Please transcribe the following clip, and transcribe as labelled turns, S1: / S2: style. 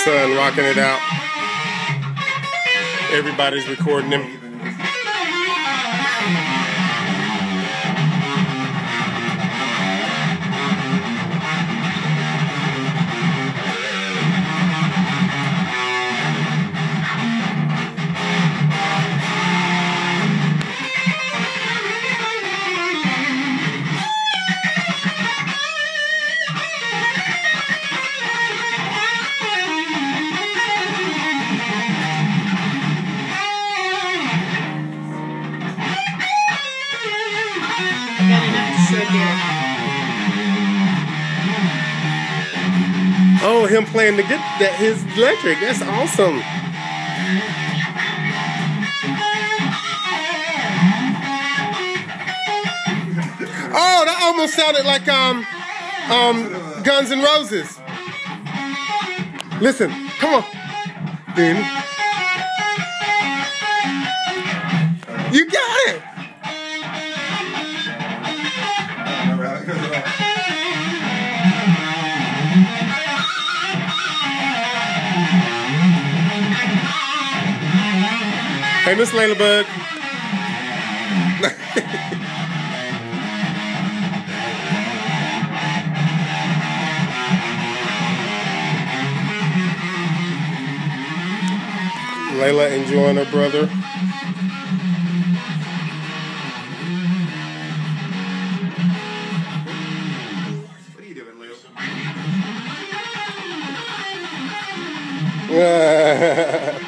S1: son rocking it out. Everybody's recording him. Oh, him playing his electric. That's awesome. Oh, that almost sounded like Guns N' Roses. Listen, come on. You got it. Hey, Miss Layla Bug. Layla enjoying her brother.
S2: What are you doing, Leo?